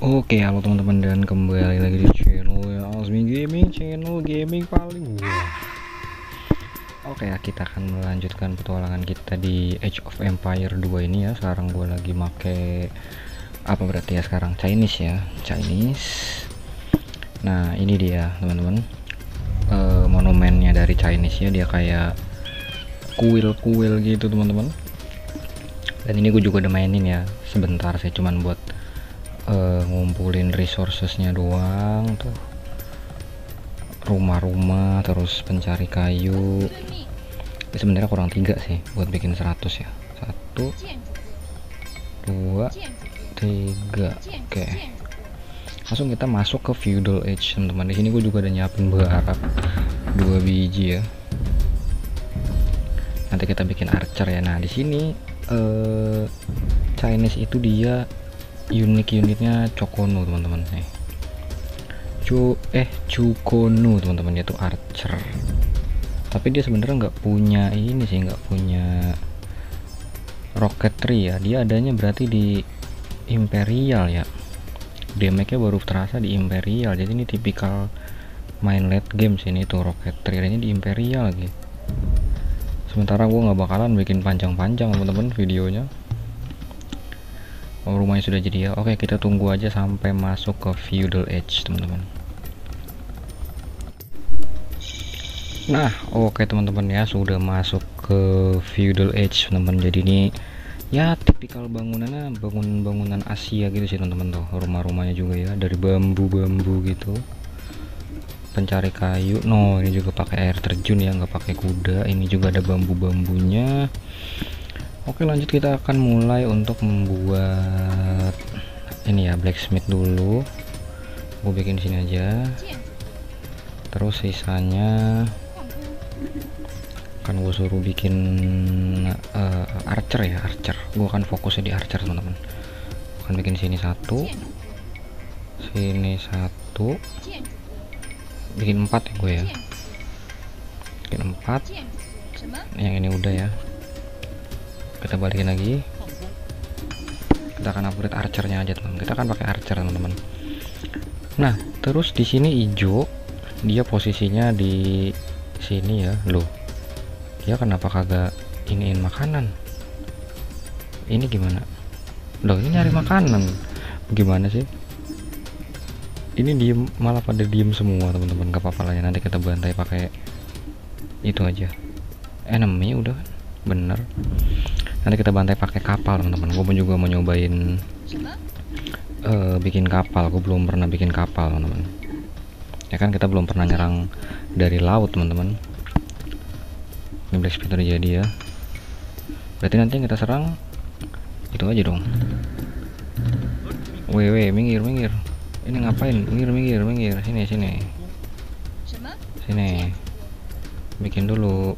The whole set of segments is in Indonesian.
Oke, halo teman-teman, dan kembali lagi di channel ya, Azmi Gaming, channel gaming paling wah. Oke ya, kita akan melanjutkan petualangan kita di Age of Empire 2 ini ya. Sekarang gue lagi make apa berarti ya, sekarang Chinese ya, Chinese. Nah ini dia teman-teman, monumennya dari Chinese ya, dia kayak kuil-kuil gitu teman-teman. Dan ini gue juga udah mainin ya sebentar sih, cuman buat ngumpulin resourcesnya doang tuh, rumah-rumah, terus pencari kayu. Ini sebenarnya kurang 3 sih buat bikin 100 ya. 1 2 3. Oke, langsung kita masuk ke feudal age teman-teman. Di sini gue juga ada nyiapin barak 2 biji ya, nanti kita bikin archer ya. Nah di sini Chinese itu dia unitnya Chokono teman-teman nih. Chukonu teman-teman, dia tuh archer, tapi dia sebenarnya nggak punya ini sih, nggak punya rocketry ya. Dia adanya berarti di Imperial ya, damage-nya baru terasa di Imperial. Jadi ini tipikal main late game sih, ini tuh rocketry ini di Imperial lagi. Sementara gue nggak bakalan bikin panjang-panjang teman-teman videonya. Rumahnya sudah jadi ya. Oke, kita tunggu aja sampai masuk ke feudal age teman-teman. Nah oke teman-teman ya, sudah masuk ke feudal age teman-teman. Jadi ini ya tipikal bangunannya bangunan Asia gitu sih teman-teman. Tuh rumah-rumahnya juga ya dari bambu-bambu gitu. Pencari kayu, no ini juga pakai air terjun ya, nggak pakai kuda. Ini juga ada bambu-bambunya. Oke, lanjut kita akan mulai untuk membuat ini ya, blacksmith dulu. Gue bikin sini aja. Terus sisanya kan gue suruh bikin archer ya, archer. Gue akan fokusnya di archer teman-teman. Akan bikin sini 1, sini 1, bikin 4 ya gue ya. Bikin 4. Yang ini udah ya. Kita balikin lagi, kita akan upgrade archernya aja teman. Kita akan pakai archer teman-teman. Nah terus di sini hijau, dia posisinya di sini ya. Loh, dia kenapa kagak iniin makanan? Ini gimana? Loh, ini nyari makanan gimana sih? Ini diem, malah pada diem semua teman-teman. Gak apa-apa lah ya, nanti kita bantai pakai itu aja. Enemy udah bener, nanti kita bantai pakai kapal teman-teman. Gue juga mau nyobain bikin kapal. Gue belum pernah bikin kapal teman-teman ya kan, kita belum pernah nyerang dari laut teman-teman. Ini blacksmith udah jadi ya, berarti nanti yang kita serang itu aja dong. Wewe, minggir. Ini ngapain? Minggir. Sini bikin dulu.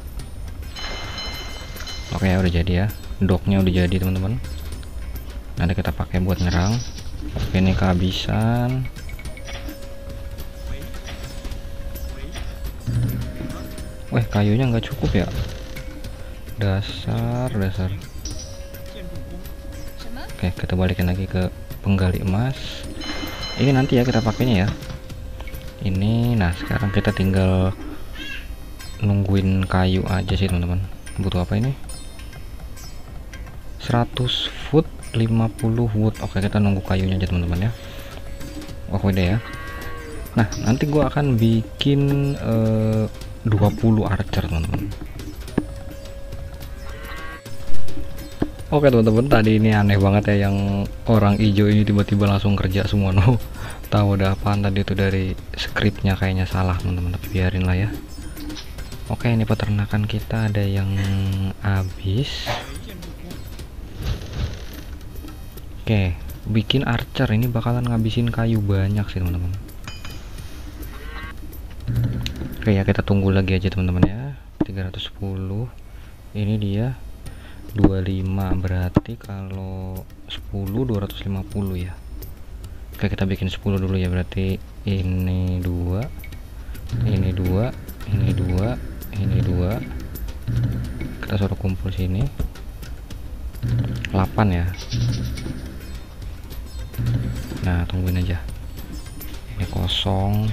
Oke ya, udah jadi ya, docknya udah jadi teman-teman. Nanti kita pakai buat nyerang. Oke, ini kehabisan. Wah, kayunya nggak cukup ya, dasar. Oke, kita balikin lagi ke penggali emas. Ini nanti ya kita pakainya ya ini. Nah sekarang kita tinggal nungguin kayu aja sih teman-teman. Butuh apa ini? 100 foot 50 wood. Oke, kita nunggu kayunya aja teman-teman ya. Oke udah ya. Nah nanti gua akan bikin 20 archer teman-teman. Oke teman-teman, tadi ini aneh banget ya, yang orang hijau ini tiba-tiba langsung kerja semua. No, tahu udah apaan tadi itu, dari skripnya kayaknya salah teman-teman, tapi biarin lah ya. Oke, ini peternakan kita ada yang habis. Oke, bikin archer ini bakalan ngabisin kayu banyak sih teman-teman. Oke ya, kita tunggu lagi aja teman-teman ya. 310 ini dia 25, berarti kalau 10 250 ya. Oke, kita bikin 10 dulu ya, berarti ini 2, ini 2, ini 2, ini 2. Kita suruh kumpul sini 8 ya. Nah, tungguin aja. Ini kosong.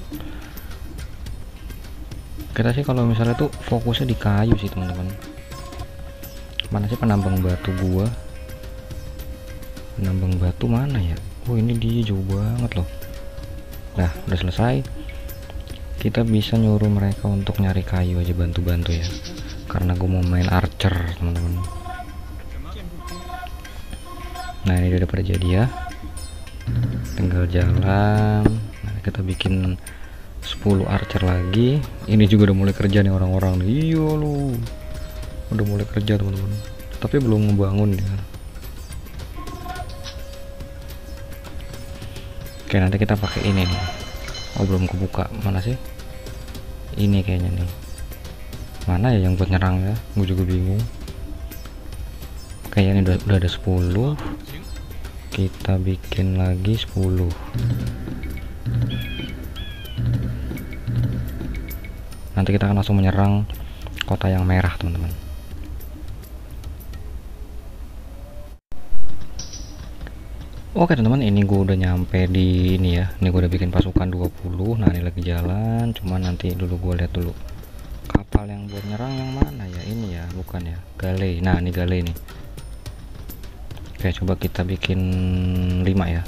Kita sih kalau misalnya tuh fokusnya di kayu sih teman-teman. Mana sih penambang batu gua? Penambang batu mana ya? Oh, ini dia jauh banget loh. Nah, udah selesai. Kita bisa nyuruh mereka untuk nyari kayu aja, bantu-bantu ya. Karena gue mau main archer teman-teman. Nah, ini udah pada jadi ya. Tinggal jalan. Nah, kita bikin 10 archer lagi. Ini juga udah mulai kerja nih orang-orang. Iya lu. Udah mulai kerja teman-teman. Tapi belum ngebangun ya. Oke, nanti kita pakai ini nih. Oh, belum kebuka. Mana sih? Ini kayaknya nih. Mana ya yang buat nyerang ya? Gue juga bingung. Kayaknya udah ada 10. Kita bikin lagi 10. Nanti kita akan langsung menyerang kota yang merah teman-teman. Oke teman-teman, ini gue udah nyampe di ini ya. Ini gue udah bikin pasukan 20. Nah, ini lagi jalan. Cuman nanti dulu gue lihat dulu kapal yang buat nyerang yang mana ya. Ini ya, bukan ya, galley. Nah, ini galley nih. Oke, coba kita bikin 5 ya.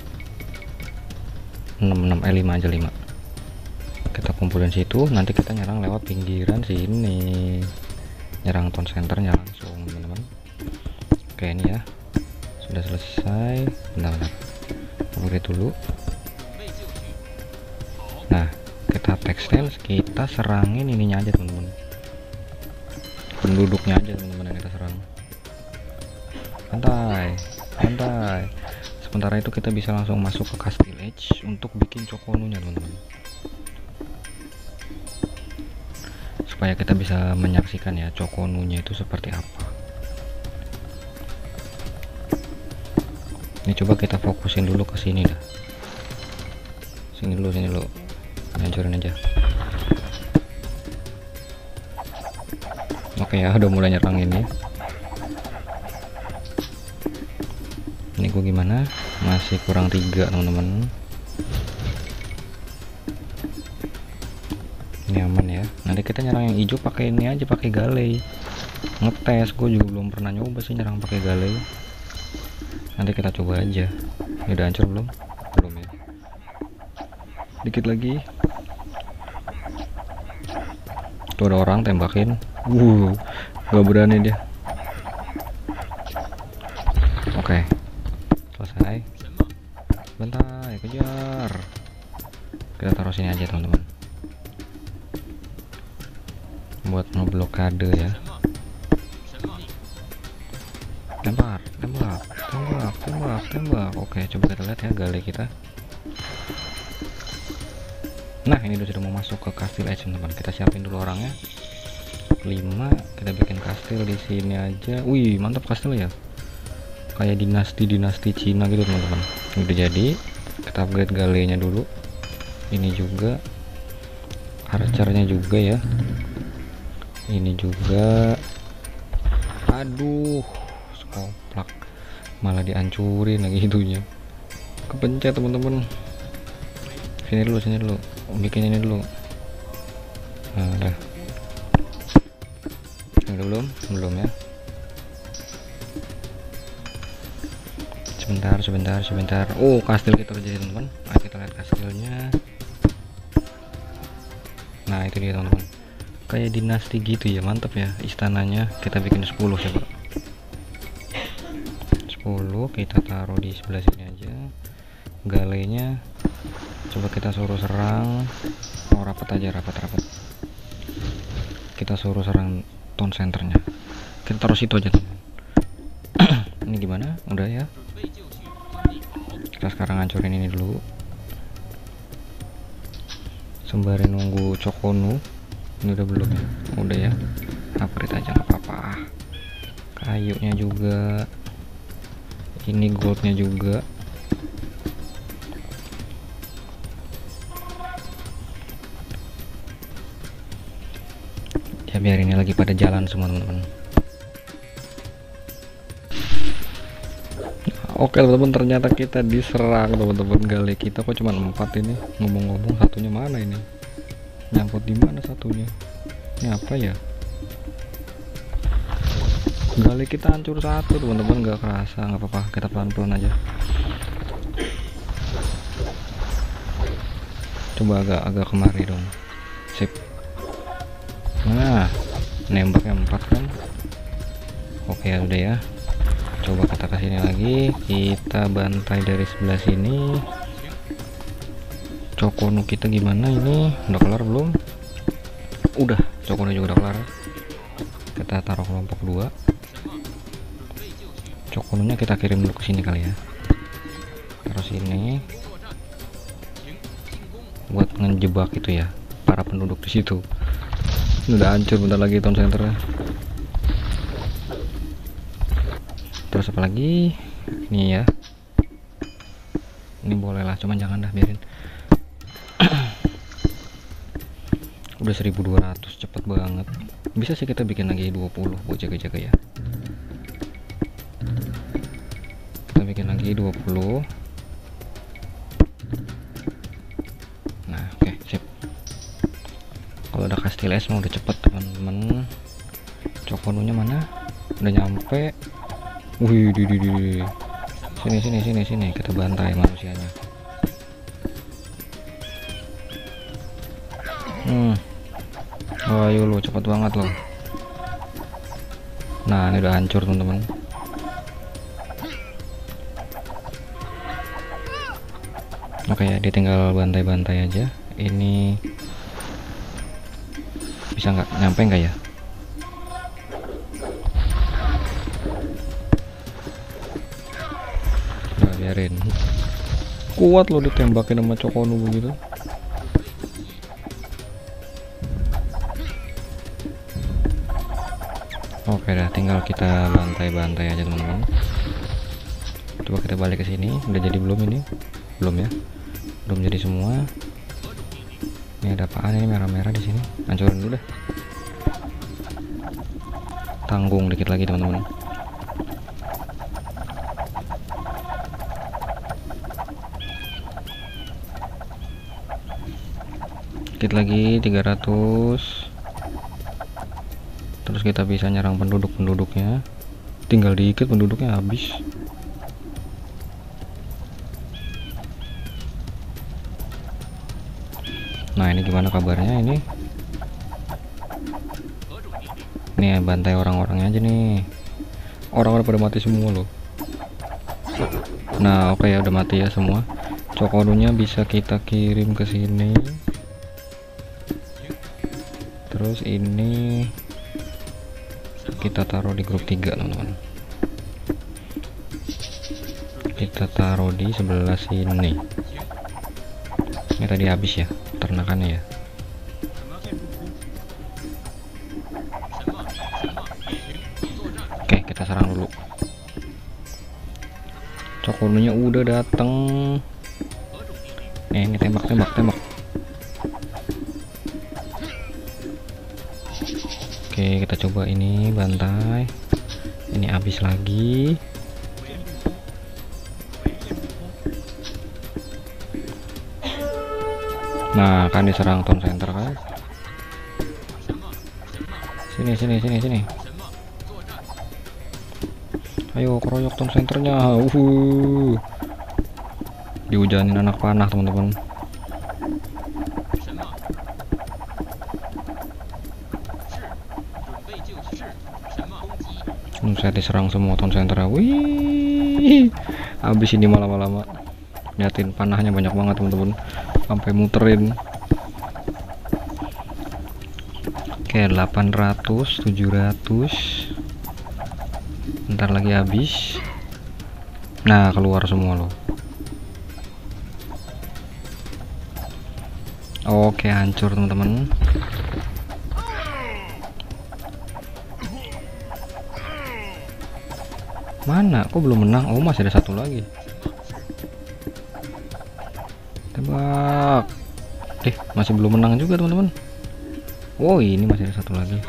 5 aja 5. Kita kumpulin situ, nanti kita nyerang lewat pinggiran sini. Nyerang town centernya langsung teman-teman. Oke, ini ya. Sudah selesai. Bentar. Upgrade dulu. Nah, kita textile, kita serangin ininya aja teman-teman. Penduduknya aja teman-teman yang kita serang. Santai. Sementara itu kita bisa langsung masuk ke Castle Edge untuk bikin cokonunya teman-teman. Supaya kita bisa menyaksikan ya cokonunya itu seperti apa. Ini coba kita fokusin dulu ke sini dah. Sini dulu. Hancurin aja. Oke ya, udah mulai nyerang ini. Ini gue gimana? Masih kurang 3 teman-teman. Ini aman ya. Nanti kita nyerang yang hijau pakai ini aja, pakai galley. Ngetes, gue juga belum pernah nyoba sih nyerang pakai galley. Nanti kita coba aja. Ini udah hancur belum? Belum ya. Dikit lagi. Tuh ada orang tembakin. Gak berani dia. Oke. Selesai. Bentar, kejar. Kita taruh sini aja teman-teman. Buat ngeblokade ya. Tembak. Oke, coba kita lihat ya galley kita. Nah, ini sudah mau masuk ke Castle Edge teman-teman. Kita siapin dulu orangnya. 5, kita bikin kastil di sini aja. Wih, mantap kastil ya. Kayak dinasti Cina gitu teman-teman. Udah jadi. Kita upgrade galley-nya dulu. Ini juga. Archernya juga ya. Ini juga. Aduh, skoplak. Malah dihancurin lagi itunya. Kepencet teman-teman. Sini dulu. Bikin ini dulu. Nah, udah. Belum ya. Sebentar. Oh, kastil kita udah jadi teman-teman. Ayo kita lihat kastilnya. Nah, itu dia teman-teman. Kayak dinasti gitu ya, mantap ya istananya. Kita bikin 10 coba. 10 kita taruh di sebelah sini aja. Galenya coba kita suruh serang. Oh, rapat. Kita suruh serang town centernya. Kita taruh situ aja teman. Ini gimana? Udah ya. Kita sekarang hancurin ini dulu. Sembari nunggu cokonu. Ini udah belum ya? Udah ya. Upgrade aja nggak apa-apa. Kayunya juga. Ini goldnya juga. Ya biar ini lagi pada jalan semua teman-teman. Oke teman-teman, ternyata kita diserang teman-teman. Gali kita kok cuma 4 ini. Ngomong-ngomong, satunya mana ini? Nyangkut di mana satunya? Ini apa ya? Gali kita hancur satu teman-teman, nggak kerasa. Nggak apa-apa, kita pelan-pelan aja. Coba agak kemari dong. Sip. Nah, nembaknya 4 kan. Oke ya udah ya. Coba kita kesini lagi, kita bantai dari sebelah sini. Cokonu kita gimana ini? Udah kelar belum? Udah, Cokonu juga udah kelar. Kita taruh kelompok 2. Cokonunya kita kirim dulu ke sini kali ya. Taruh sini. Buat ngejebak itu ya, para penduduk di situ. Ini udah hancur, bentar lagi town centernya. Terus apa lagi? Ini ya. Ini boleh lah, cuman jangan dah, biarin. Udah 1200, cepet banget. Bisa sih kita bikin lagi 20 buat jaga-jaga ya. Kita bikin lagi 20. Nah, oke, sip. Kalau udah kastil es mau udah cepet teman-teman. Cokonunya mana? Udah nyampe. Wih, sini kita bantai manusianya. Ayo lo, cepet banget lo. Nah, ini udah hancur teman-teman. Oke ya, ditinggal bantai-bantai aja. Ini bisa nggak nyampe nggak ya? Biarin, kuat lo ditembakin sama Cokonu begitu. Oke dah, tinggal kita bantai-bantai aja teman-teman. Coba kita balik ke sini. Udah jadi belum ini? Belum ya, belum jadi semua. Ini ada apaan ini merah-merah di sini? Hancurin dulu dah. Tanggung dikit lagi teman-teman. Dikit lagi 300. Terus kita bisa nyerang penduduknya. Tinggal dikit penduduknya habis. Nah, ini gimana kabarnya ini? Nih, bantai orang-orangnya aja nih. Orang-orang pada mati semua loh. Nah, oke ya, udah mati ya semua. Cokonunya bisa kita kirim ke sini. Terus ini kita taruh di grup 3 teman-teman. Kita taruh di sebelah sini. Ini tadi habis ya ternakannya ya. Oke, kita serang dulu. Cokonunya udah dateng. Ini tembak. Oke, kita coba ini bantai. Ini habis lagi. Nah, kan diserang town center kan. Sini. Ayo keroyok town centernya. Dihujanin anak panah teman-teman. Saya diserang semua town center. Wih, habis ini lama-lama. Liatin panahnya banyak banget teman-teman, sampai muterin. Oke, 800, 700. Bentar lagi habis. Nah, keluar semua loh. Oke, hancur teman-teman. Mana? Kok belum menang? Oh, masih ada satu lagi. Tembak. Masih belum menang juga teman-teman. Oh, ini masih ada satu lagi.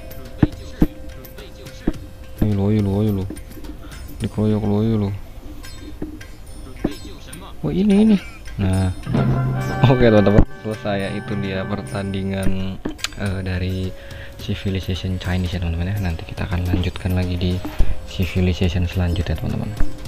Ayo lo. Dikeroyok lo. Oh ini. Nah, oke teman-teman, selesai ya, itu dia pertandingan dari Civilization Chinese ya teman-teman ya. Nanti kita akan lanjutkan lagi di Civilization selanjutnya teman-teman.